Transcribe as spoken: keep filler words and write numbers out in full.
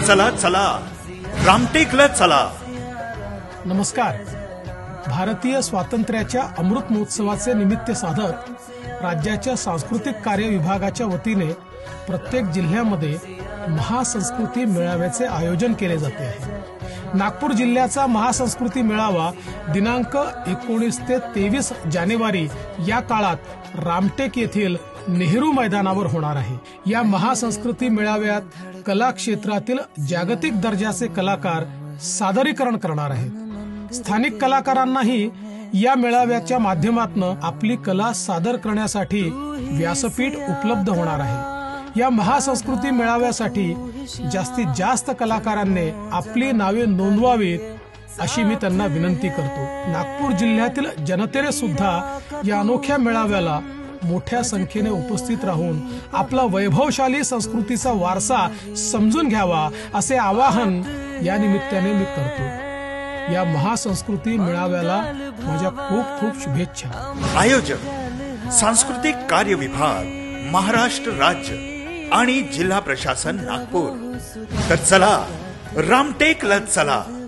चला चला रामटेकला चला। नमस्कार। भारतीय स्वातंत्र्याच्या अमृत महोत्सवाचे निमित्त साधत राज्याच्या सांस्कृतिक कार्य विभागाच्या वतीने प्रत्येक जिल्ह्यामध्ये महासंस्कृती मेळाव्याचे आयोजन केले जाते आहे। नागपूर जिल्ह्याचा महासंस्कृती मेळावा दिनांक एकोणीस ते तेवीस जानेवारी या काळात रामटेक येथील नेहरू मैदानावर होणार आहे। या महासंस्कृती मेळाव्यात कला क्षेत्रातील जागतिक दर्जाचे कलाकार सादरीकरण करणार आहेत। स्थानिक कलाकारांनाही या मेळाव्याच्या माध्यमातून आपली कला सादर करण्यासाठी व्यासपीठ उपलब्ध होणार आहे। या महासंस्कृती मेळाव्यासाठी जास्तीत जास्त कलाकारांनी आपली नावे नोंदवावीत अशी मी त्यांना विनंती करतो। नागपूर जिल्ह्यातील जनतेने सुद्धा या अनोख्या मेळाव्याला मोठ्या संख्येने उपस्थित राहून आपला वैभवशाली संस्कृतीचा वारसा समजून घ्यावा असे आवाहन या निमित्ताने मी करतो। या महासंस्कृती मेळाव्याला माझ्या खूप खूप शुभेच्छा। आयोजक सांस्कृतिक कार्य विभाग, महाराष्ट्र राज्य आणि जिल्हा प्रशासन नागपूर। तर चला रामटेकला चला।